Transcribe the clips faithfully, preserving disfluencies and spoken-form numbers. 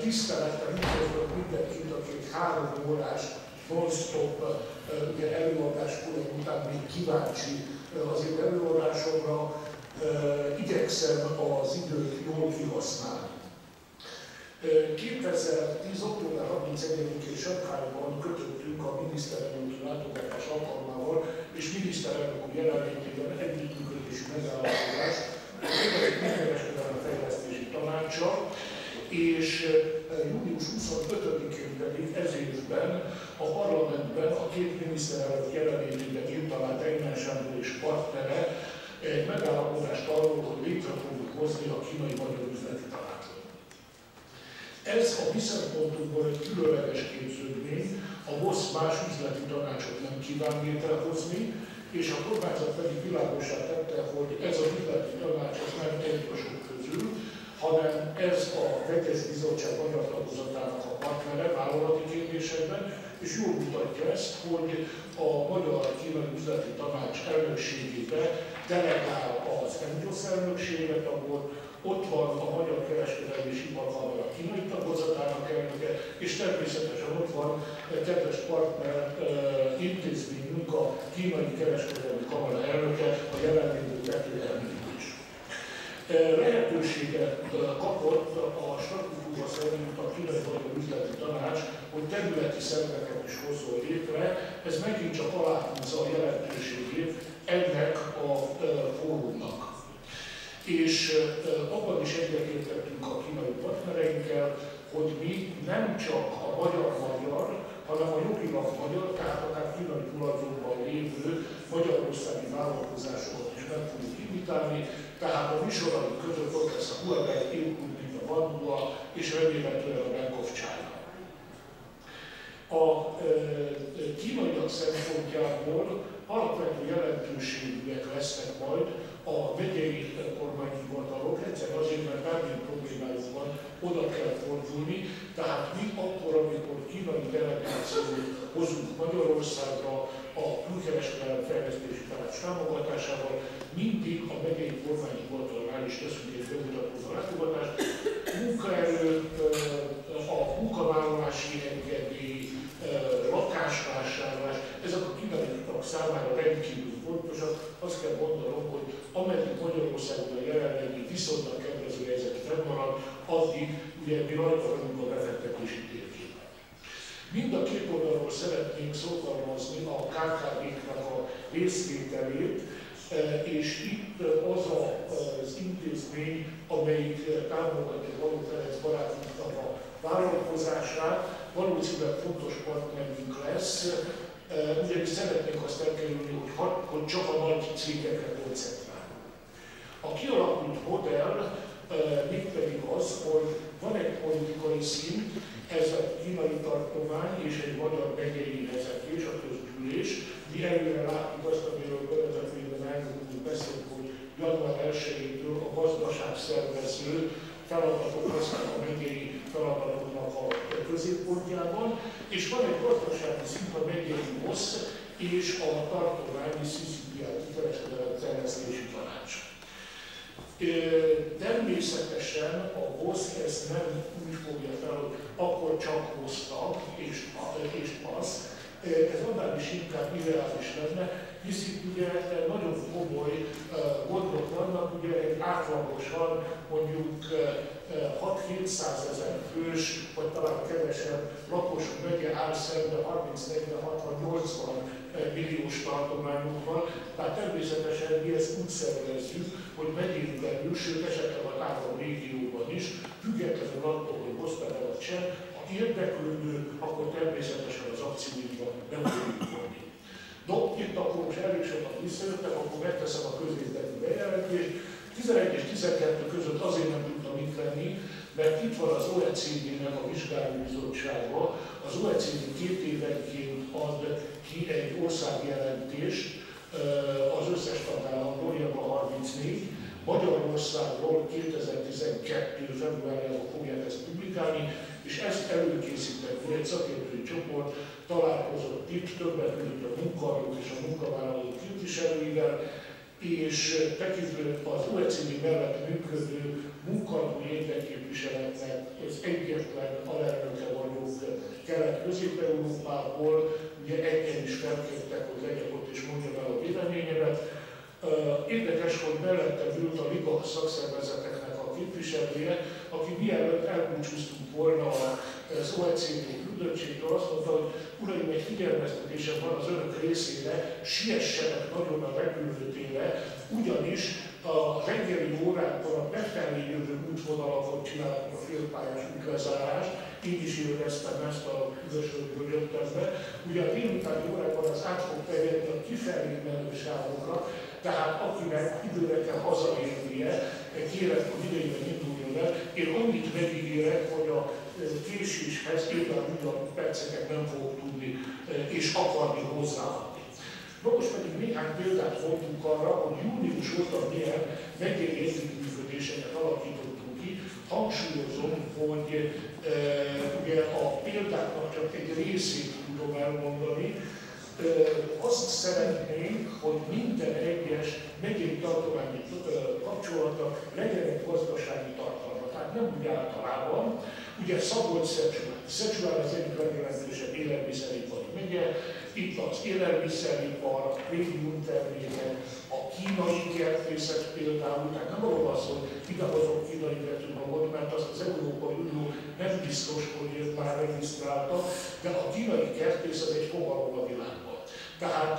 Tisztelettel üdvözlök mindenkit, akik három órás non-stop előadás után még kíváncsi az én előadásomra. Igyekszem az időt jól kihasználni. kétezer-tíz. október harmincegyedikén Sankhájban kötöttünk a miniszterelnöki látogatás alkalmával és miniszterelnök úr jelenlétében együttműködési megállapodást a Kereskedelmi Fejlesztési Tanácsa, és június huszonötödikén pedig ez évben a parlamentben a két miniszterelnök jelenlétében írt alá Tejmen Sándor és partnere egy megállapodást arról, hogy létre fogjuk hozni a kínai-magyar üzleti tanácsot. Ez a mi szempontunkból egy különleges képződmény, a bé o es más üzleti tanácsot nem kíván létrehozni, és a kormányzat pedig világossá tette, hogy ez az üzleti tanács nem egy a sok közül, hanem ez a vegyes bizottság magyar tagozatának a partnere vállalati kérdésekben, és jól mutatja ezt, hogy a magyar-kínai üzleti tanács elnökségébe delegál az em gé o es elnökséget, ahol ott van a Magyar Kereskedelmi és Iparkamara kínai tagozatának elnöke, és természetesen ott van kedves partner intézményünk, a Kínai Kereskedelmi Kamara elnöke, a jelenlévő Pető Említés. Lehetőséget kapott a statútuma szerint a Kínai-Magyar Üzleti Tanács, hogy területi szerveket is hozzon létre. Ez megint csak aláhúzza a jelentőségét ennek a fórumnak. És abban is egyetértettünk a kínai partnereinkkel, hogy mi nem csak a magyar-magyar, hanem a jogilag magyar, tehát akár kínai tulajdonban lévő magyarországi vállalkozásokat is meg fogjuk invitálni, tehát a műsoraink között ott lesz a Huawei, Eukund, a Vanhua és remélhetően a Bank of China. A e, kínaiak szempontjából alapvető jelentőségűek lesznek majd a megyei kormányhivatalok, egyszerűen azért, mert bármilyen problémájuk van, oda kell fordulni, tehát mi akkor, amikor kínai delegációt hozunk Magyarországra a Külkereskedelmi Fejlesztési Tanács támogatásával, mindig a megyei kormányhivatalnál is teszünk egy bemutatkozó látogatást. Munkaerő, a munkavállalási engedély, lakásvásárlás, ezek a kínaiak számára rendkívül fontosak. Azt kell mondanom, hogy ameddig Magyarországon a jelenlegi viszonylag kedvező helyzet fennmarad, addig ugye mi rajta vagyunk a befektetési térképen. Mind a két oldalról szeretnénk szorgalmazni a ká ká vé-knak a részvételét, és itt az az intézmény, amelyik támogatja Való Ferenc barátunknak a vállalkozását, valószínűleg fontos partnerünk lesz, ugyanis szeretnénk azt elkerülni, hogy, hogy csak a nagy cégekre koncentrálunk. A kialakult modell mégpedig az, hogy van egy politikai szint, ez a kínai tartomány és egy magyar megyei vezetés, a közgyűlés. Mi előre látjuk azt, amiről bevezetőben elmondtunk, beszélünk, hogy január elsejétől a gazdaságszervező feladatok lesznek a megyei feladatoknak a középpontjában, és van egy gazdasági szint a megyei bé o es és a tartományi cé cé pé i, Kereskedelmi Fejlesztési Tanács. Természetesen a bé o es ezt nem úgy fogja fel, hogy akkor csak hoztak és, és az. Ez annál is inkább irreális lenne, hisz itt ugye nagyon komoly gondok vannak, ugye egy átlagosan mondjuk hat-hétszázezer fős, vagy talán kevesebb lakosok megye áll szembe harminc, negyven, hatvan, nyolcvan milliós tartományokban, tehát természetesen mi ezt úgy szervezzük, hogy megyén belül, sőt esetleg a három régióban is, függetlenül attól, hogy hozták el a sem, ha érdeklődő, akkor természetesen az akcióinkban nem tudjuk vonni. No, itt akkor most elég sokat visszajöttem, akkor megteszem a közérdekű bejelentést. tizenegy és tizenkettő között azért nem tudtam itt lenni, mert itt van az o e cé dé-nek a vizsgálóbizottsága. Az o e cé dé két évenként ad ki egy országjelentést az összes tagállamról, ilyen a harmincnégy. Magyarországról kétezer-tizenkettő februárjában fogják ezt publikálni, és ezt előkészített egy szakértői csoport, találkozott itt többek között a munkaadók és a munkavállalók képviselőivel, és tekintve az o e cé dé mellett működő munkadói érdekképviseletnek az egyetlen alelnöke vagyok Kelet-Közép-Európából, ugye egyen is felkértek, hogy legyek ott és mondjam el a véleményemet. Érdekes, hogy mellettem ült a Liga szakszervezeteknek a képviselője, aki mielőtt elbúcsúztunk volna az o e cé dé küldöttségtől, azt mondta, hogy uraim, egy figyelmeztetésem van az önök részére, siessenek nagyon a repülőtérre, ugyanis a reggeli órákon a befelé jövő útvonalakon csinálunk a félpályás útlezárást, én is éreztem ezt a üdvösökből jöttem be. Ugye a délutáni órákban az át fog terjedni a kifelé menő sávokra, tehát akinek időre kell hazaérnie, kérem, hogy idejében induljon el. Én annyit megígérek, hogy a késéshez éppen ugyan perceket nem fogok tudni és akarni hozzáadni. Na most pedig néhány példát vontunk arra, hogy június óta milyen megyei együttműködéseket alakítottunk ki. Hangsúlyozom, hogy e, ugye a példáknak csak egy részét tudom elmondani. E, azt szeretnénk, hogy minden egyes megyei tartományi kapcsolatnak legyen egy gazdasági tartalma. Tehát nem úgy általában. Ugye Szabolcs-Szecsuál. Szecsuál az egyik legjelentősebb élelmiszeripari megye. Itt az élelmiszeripar, a prémium termékek, a kínai kertészet például, tehát nem arról van szó, hogy idehozok kínai vetőmagot, mert azt az Európai Unió nem biztos, hogy már regisztrálta, de a kínai kertészet egy fogalom a világban. Tehát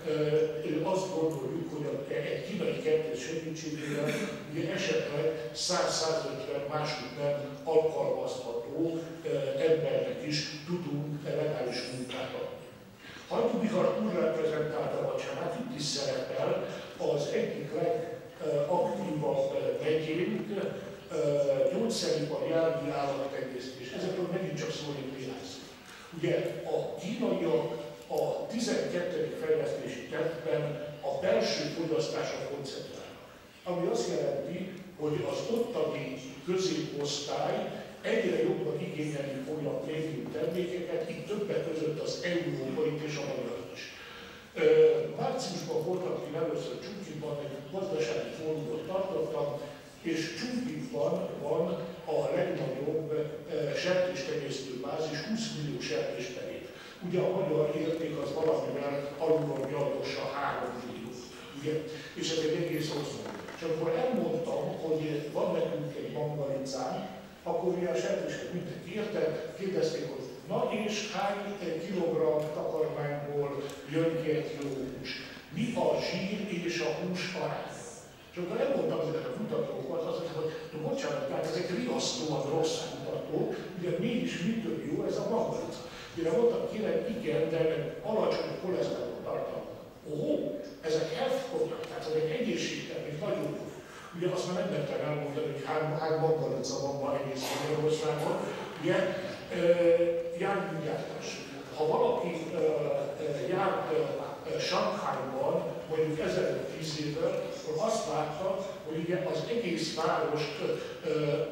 e, azt gondoljuk, hogy egy kínai kertész segítségével ugye esetleg száz-százötven máshogy nem alkalmazható e, embernek is tudunk legális munkát adni. Hajdú-Bihar túlreprezentálta vacsorát, itt is szerepel az egyik legaktívabb megyénk, gyógyszeripar, jármű, állattenyésztés. Ezekről megint csak szólni néhány. Ugye a kínaiak a tizenkettedik fejlesztési tervben a belső fogyasztásra koncentrálnak. Ami azt jelenti, hogy az ottani középosztály egyre jobban igényelni fogja a prémium termékeket, itt többek között az európai és a magyar is. Márciusban voltam ki először Csungkiban, egy gazdasági fórumot tartottam, és Csungkiban van a legnagyobb sertéstenyésztő bázis, húsz millió sertés per év. Ugye a magyar érték az valamivel alulról nyaldossa három millió. Ugye? És ez egy egész ország. És amikor elmondtam, hogy van nekünk egy mangalicán, akkor ugye a sertések mindenki érte, kérdezték, hogy na és hány kilogramm takarmányból jön ki egy kiló hús? Mi a zsír és a hús aránya? És akkor elmondtam ezeket a mutatókat, azt mondtam, hogy bocsánat, tehát ezek riasztóan rossz mutatók, ugye mégis mitől jó ez a mangalica? Mire mondtam, kérem, igen, de alacsony koleszteron tartalma. Ó, ezek health product, tehát ezek egészségtermék, nagyon jó. Ugye azt már nem mertem elmondani, hogy hány, hány mangalica van ma egész Magyarországon. Ugye, e, járműgyártás. Ha valaki e, e, járt e, Sanghajban, mondjuk ezer-tíz évvel, akkor azt látta, hogy ugye az egész várost e,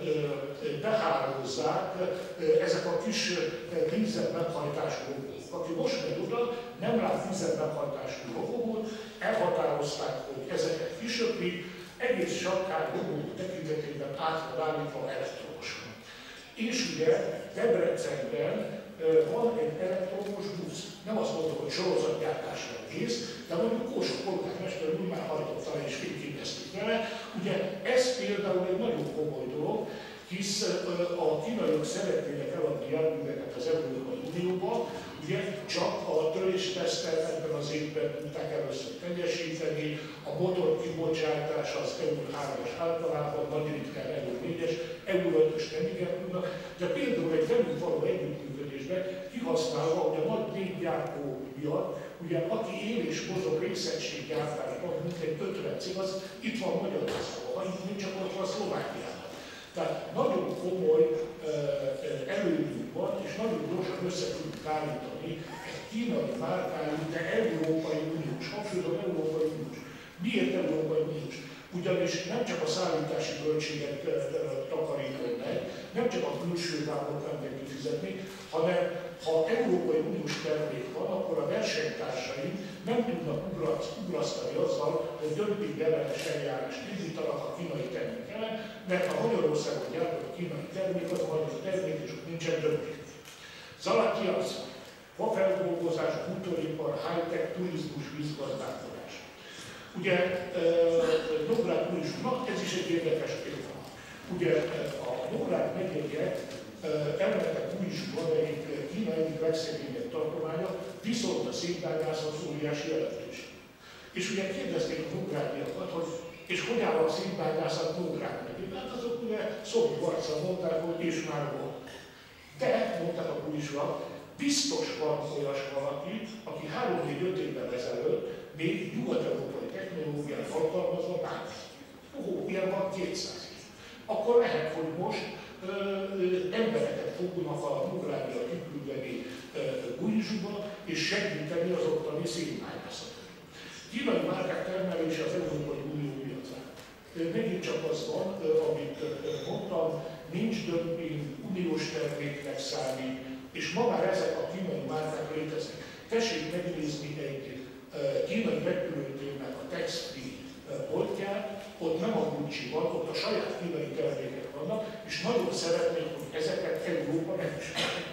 e, behálózzák e, ezek a kis e, dízel meghajtású robogók. Aki most megy oda, nem lát dízel meghajtású robogót, elhatározták, hogy ezeket kisöprik, egész Sanghaj robogók tekintetében át van állítva elektromosan. És ugye Debrecenben van egy elektromos busz. Nem azt mondom, hogy sorozatgyártásra kész, de mondjuk Kósa polgármester úr már hajtotta le és fényképeztük vele. Ugye ez például egy nagyon komoly dolog, hisz a kínaiak szeretnének eladni járműveket az Európai Unióba, ugye csak a töréstesztet ebben az évben tudták először teljesíteni, a motor kibocsátás az E U hármas általában, nagy ritkán E U négyes, E U ötös nem igen tudnak, de például egy velünk való együttműködésben kihasználva, hogy a nagy léggyártó miatt, ugye aki él és mozog részegységgyártásban, mint egy ötven cég, az itt van Magyarországon, vagy mint csak ott van Szlovákiában. Tehát nagyon komoly uh, előnyünk van, és nagyon gyorsan össze tudjuk állítani egy kínai márkájú, de Európai Uniós, hangsúlyozom Európai Uniós. Miért Európai Uniós? Ugyanis nem csak a szállítási költségek uh, takarítunk meg, nem csak a külső vámot nem kell tudni fizetni, hanem ha Európai Uniós termék van, akkor a versenytársaink nem tudnak ugrasztani azzal, hogy dömping ellenes eljárást indítanak a kínai termék ellen, mert a Magyarországon gyártott kínai termék az a magyar termék, és ott nincsen dömping. Zalakiasz, fafeldolgozás, bútoripar, high-tech, turizmus, vízgazdálkodás. Ugye Nógrád Bulisúnak, ez is egy érdekes példa. Ugye a Nógrád megyéje elmentek Bulisúban egy Kína egyik legszegényebb tartománya, viszont a szénbányászat óriási jelentőség. És ugye kérdezték a nógrádiakat, hogy és hogy áll a szénbányászat Nógrád megyében? Hát azok ugye szomorú arccal mondták, hogy és már volt. De, mondták a Bulisúak, biztos van olyas valaki, aki három-négy-öt évvel ezelőtt még nyugat-európai technológiát alkalmazva bányászik. Ó, ilyen van kétszáz. Akkor lehet, hogy most ö, ö, embereket fognak a Nógrádra kiküldeni Bulisúba és segíteni az ottani szénbányászatot. Kínai márkák termelése az Európai Unió piacán. Megint csak az van, amit mondtam, nincs dömping, uniós terméknek számít, és ma már ezek a kínai márkák léteznek. Tessék megnézni egy kínai repülőtérnek a tax-free boltját, ott nem a Gucci van, ott a saját kínai termékek vannak, és nagyon szeretnék, hogy ezeket Európa megismerje.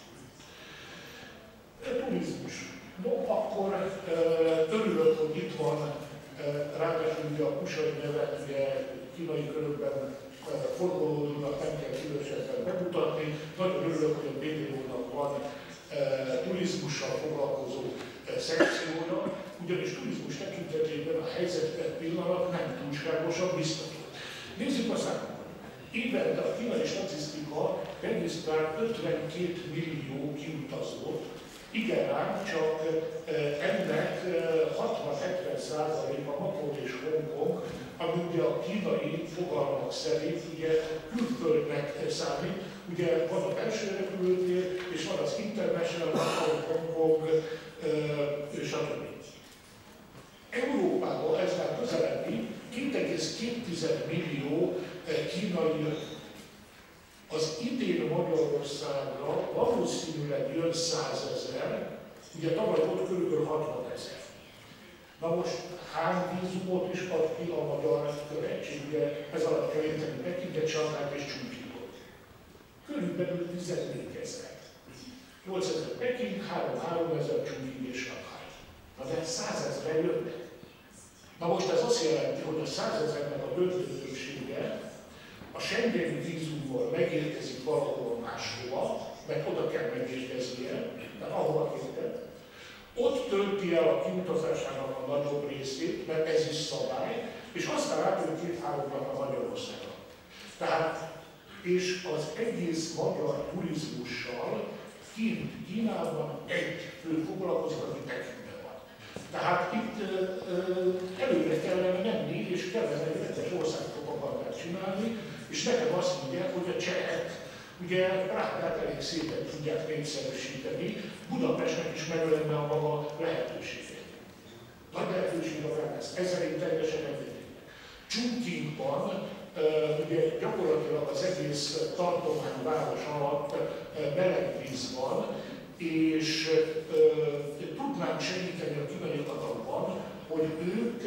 Turizmus. No, akkor örülök, hogy itt van, ráadásul ugye a Kusai nevet ugye kínai körökben forgolódnak, nem kell különösebben bemutatni. Nagyon örülök, hogy a bé dé ó-nak van turizmussal foglalkozó szekciója, ugyanis turizmus tekintetében a helyzet pillanat nem túlságosan biztató. Nézzük a számokat. Évente a kínai statisztika regisztrál ötvenkét millió kiutazót, igen ám, csak ennek hatvan-hetven százaléka Makó és Hongkong, ami ugye a kínai fogalmak szerint ugye külföldnek számít. Ugye van a belső repülőtér, és van az International, Hongkong, stb. Európában ez már közelebbi, két egész két millió kínai az idén Magyarországra valószínűleg jön százezer, ugye tavaly volt kb. hatvanezer. Na most hány vízumot is ad ki a magyar követség, ugye ez alatt kell érteni Pekinget, Sanghajt és Csungkikot. Körülbelül tizennégyezer. nyolcezer Peking, három-háromezer Csungkik és Sanghaj. Na de százezre jönnek. Na most ez azt jelenti, hogy a százezernek a döntő többsége a schengeni vízumból megérkezik valahol máshova, mert oda kell megérkeznie, tehát ahova kérte. Ott tölti el a kiutazásának a nagyobb részét, mert ez is szabály, és aztán átjön két-három nap a Magyarországra. Tehát, és az egész magyar turizmussal kint Kínában egy fő foglalkozik, aki Pekingben van. Tehát itt ö, ö, előre kellene menni, és kellene egy rendes országpropagandát csinálni, és nekem azt mondják, hogy a csehek ugye Prágát elég szépen tudják népszerűsíteni, Budapestnek is meg lenne a maga lehetősége. Nagy lehetőség a Prágász, ezzel én teljesen egyetértek. Csungkingban ugye gyakorlatilag az egész tartományváros alatt meleg víz van, és tudnánk segíteni a kínaiakat abban, hogy ők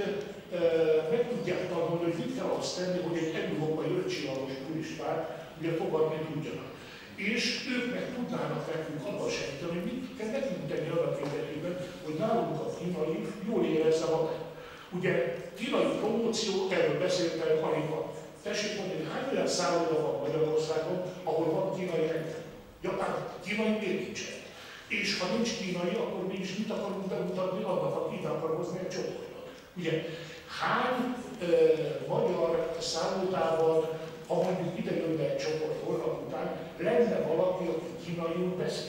meg tudják tanulni, hogy mit kell azt tenni, hogy egy európai ötcsillagos turistát ugye fogadni tudjanak. És ők meg tudnának nekünk abban segíteni, hogy mit kell nekünk tenni annak érdekében, hogy nálunk a kínai jól érezze magát. Ugye kínai promóció, erről beszéltem, alig van. Tessék mondani, hány olyan szálloda van Magyarországon, ahol van kínai rendszer? Japán, kínai miért nincsen? És ha nincs kínai, akkor mi is mit akarunk bemutatni annak, aki ide akar hozni egy csoportot? Ugye, hány e, magyar szállodában, ha mondjuk ide jönne egy csoport holnap után, lenne valaki, aki kínaiul beszél?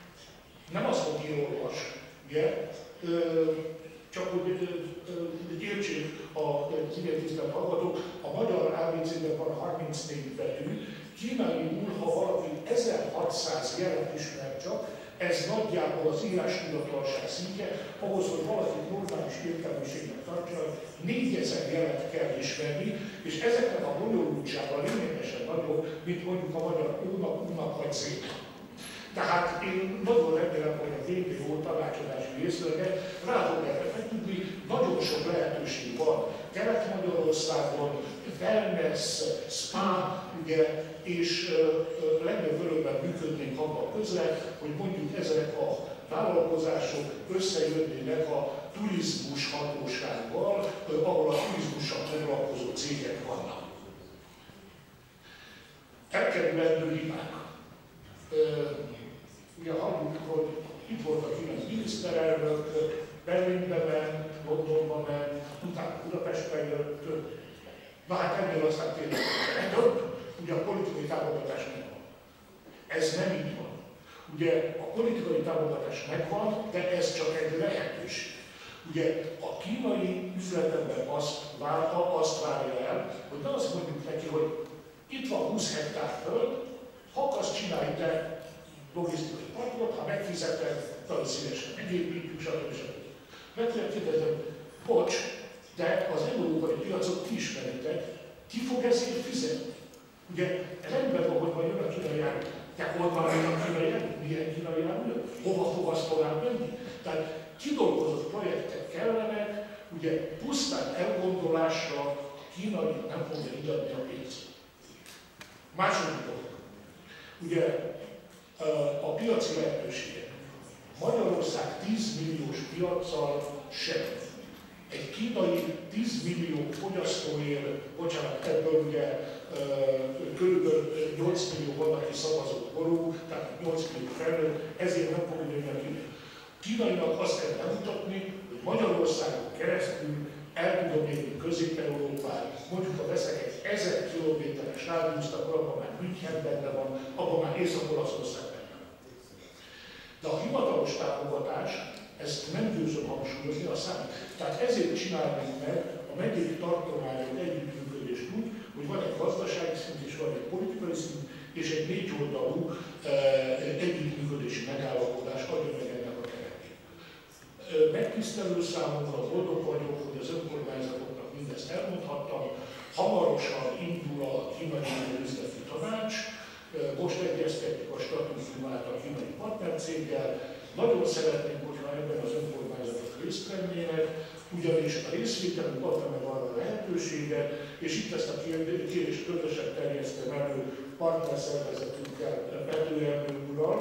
Nem azt, hogy írólvas, ugye? E, csak hogy értsék a kivétisztelt hallgatók, a magyar á bé cében van harmincnégy betű, kínaiul, ha valaki ezerhatszáz jelet ismer csak, ez nagyjából az írástudatlanság szintje, ahhoz, hogy valaki normális értelmiségnek tartsa, négyezer jelet kell ismerni, és ezeknek a bonyolultsága lényegesen nagyobb, mint mondjuk a magyar ónak, únak vagy zénak. Tehát én nagyon remélem, hogy a vé té o tanácsadási részlege rá fog erre feküdni, nagyon sok lehetőség van Kelet-Magyarországon, wellness, spa, ugye, és uh, legnagyobb örömben működnénk abban közre, hogy mondjuk ezek a vállalkozások összejönnének a turizmus hatósággal, uh, ahol a turizmussal foglalkozó cégek vannak. Elkerülendő hibák. Uh, ugye halljuk, hogy itt volt a kilenc miniszterelnök, Berlinbe ment, Londonba ment, utána Budapestre jött. Na hát ennél aztán tényleg több, ugye a politikai támogatás megvan. Ez nem így van. Ugye a politikai támogatás megvan, de ez csak egy lehetőség. Ugye a kínai üzletember azt várta, azt várja el, hogy ne azt mondjuk neki, hogy itt van húsz hektár föld, ha akarsz, csinálj te logisztikai parkot, ha megfizeted, nagyon szívesen megépítjük, stb. stb. Meg kell kérdezni, bocs, de az európai piacot ti ismeritek, ki fog ezért fizetni? Ugye rendben van, hogy majd jön a kínai jármű. De hol van a kínai jármű? Milyen kínai jármű? Hova fog azt tovább menni? Tehát kidolgozott projektek kellenek, ugye pusztán elgondolásra a kínai nem fogja idatni a pénzt. Második dolog. Ugye a piaci lehetőségek. Magyarország tíz milliós piaccal sem. Egy kínai tíz millió fogyasztóért, bocsánat, ebből ugye körülbelül nyolc millió van, aki szavazott korú, tehát nyolc millió felnőtt, ezért nem fog jönni ki. Kínainak azt kell bemutatni, hogy Magyarországon keresztül el tudom érni Közép-Európát, mondjuk ha veszek egy ezer kilométeres rádiuszt, akkor abban már München benne van, abban már Észak-Olaszország benne van. De a hivatalos támogatás, ezt nem győzöm hangsúlyozni, a számít. Tehát ezért csináljuk meg a megyei tartományok együttműködést úgy, hogy van egy gazdasági szint és van egy politikai szint, és egy négyoldalú e, együttműködési megállapodás adja meg ennek a keretét. E, megtisztelő számomra, boldog vagyok, hogy az önkormányzatoknak mindezt elmondhattam. Hamarosan indul a kínai üzleti tanács, e, most egyeztetjük a statútumát a kínai partnercéggel. Nagyon szeretnénk, hogyha ebben az önkormányzatok részt vennének, ugyanis a részvételünk adta meg arra a lehetőséget, és itt ezt a kérést közösen terjesztem elő partnerszervezetünkkel, Petőernő úrral,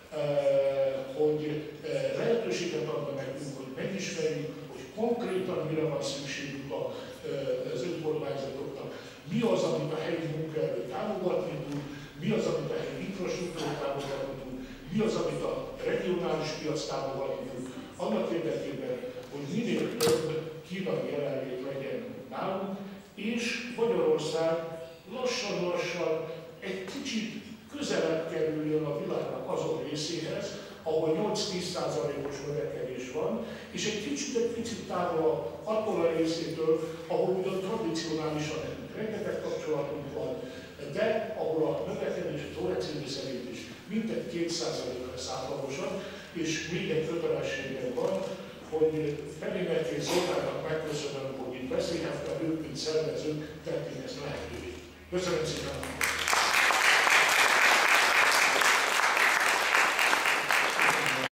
hogy lehetőséget adna nekünk, hogy megismerjük, hogy konkrétan mire van szükségük az önkormányzatoknak, mi az, amit a helyi munkaerő támogatni tud, mi az, amit a helyi infrastruktúra támogatni tud, mi az, amit a regionális piac támogatni tud, annak érdekében, hogy minél több kínai jelenlét legyen nálunk, és Magyarország lassan-lassan egy kicsit közelebb kerüljön a világnak azon részéhez, ahol nyolc-tíz százalékos növekedés van, és egy kicsit, egy picit távol attól a részétől, ahol ugyan tradicionálisan nekünk rengeteg kapcsolatunk van, de ahol a növekedés az o e cé dé szerint is mintegy két százalék lesz átlagosan, és még egy kötelességem van, hogy Ferinek és Zoltánnak megköszönöm, hogy itt beszélhettem, ők, mint szervezők, tették ezt lehetővé. Köszönöm szépen!